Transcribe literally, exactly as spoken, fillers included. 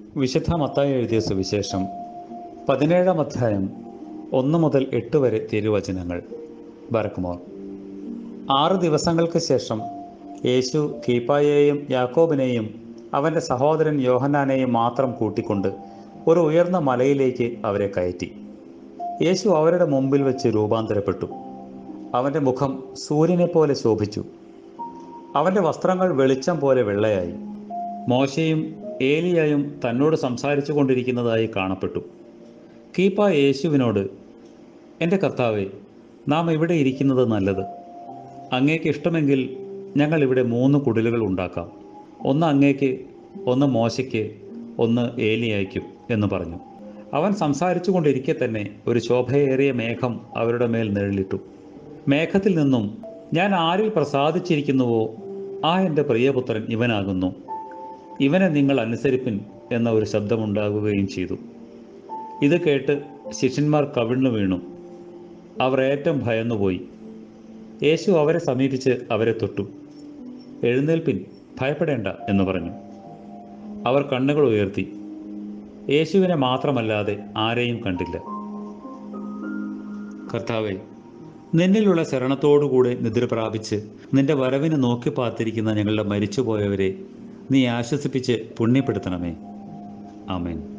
വിശുദ്ധ മത്തായി എഴുതിയ സുവിശേഷം പതിനേഴാം അധ്യായം ഒന്ന് മുതൽ എട്ട് വരെ തിരുവചനങ്ങൾ. ബർക്കുമോർ. ആറ് ദിവസങ്ങൾക്ക് ശേഷം യേശു കീപ്പായെയും യാക്കോബിനെയും അവൻ്റെ സഹോദരൻ യോഹന്നാനെയും മാത്രം കൂട്ടിക്കൊണ്ട് ഒരു ഉയർന്ന മലയിലേക്ക് അവരെ കയറ്റി. യേശു അവരുടെ മുമ്പിൽ വെച്ച് രൂപാന്തരപ്പെട്ടു. അവൻ്റെ മുഖം സൂര്യനെപ്പോലെ ശോഭിച്ചു. അവൻ്റെ വസ്ത്രങ്ങൾ വെളിച്ചം പോലെ വെള്ളയായി. മോശയും ഏലിയായും തന്നോട് സംസാരിച്ചു കൊണ്ടിരിക്കുന്നതായി കാണപ്പെട്ടു. കീപ്പ യേശുവിനോട്, എൻ്റെ കർത്താവേ, നാം ഇവിടെ ഇരിക്കുന്നത് നല്ലത്. അങ്ങേക്ക് ഇഷ്ടമെങ്കിൽ ഞങ്ങൾ ഇവിടെ മൂന്ന് കുടിലുകൾ ഉണ്ടാക്കാം. ഒന്ന് അങ്ങേക്ക്, ഒന്ന് മോശയ്ക്ക്, ഒന്ന് ഏലിയായ്ക്കും എന്ന് പറഞ്ഞു. അവൻ സംസാരിച്ചു കൊണ്ടിരിക്കെ തന്നെ ഒരു ശോഭയേറിയ മേഘം അവരുടെ മേൽ നിഴലിട്ടു. മേഘത്തിൽ നിന്നും, ഞാൻ ആരിൽ പ്രസാദിച്ചിരിക്കുന്നുവോ ആ എൻ്റെ പ്രിയപുത്രൻ ഇവനാകുന്നു, ഇവനെ നിങ്ങൾ അനുസരിപ്പിൻ എന്ന ഒരു ശബ്ദമുണ്ടാകുകയും ചെയ്തു. ഇത് കേട്ട് ശിഷ്യന്മാർ കവിണ്ണു വീണു. അവർ ഏറ്റവും ഭയന്നുപോയി. യേശു അവരെ സമീപിച്ച് അവരെ തൊട്ടു. എഴുന്നേൽപ്പിൻ, ഭയപ്പെടേണ്ട എന്ന് പറഞ്ഞു. അവർ കണ്ണുകൾ ഉയർത്തി യേശുവിനെ മാത്രമല്ലാതെ ആരെയും കണ്ടില്ല. കർത്താവേ, നിന്നിലുള്ള ശരണത്തോടുകൂടെ നിദ്ര പ്രാപിച്ച് നിന്റെ വരവിന് നോക്കി പാർത്തിരിക്കുന്ന ഞങ്ങളുടെ മരിച്ചുപോയവരെ നീ ആശ്വസിപ്പിച്ച് പുണ്യപ്പെടുത്തണമേ. ആമേൻ.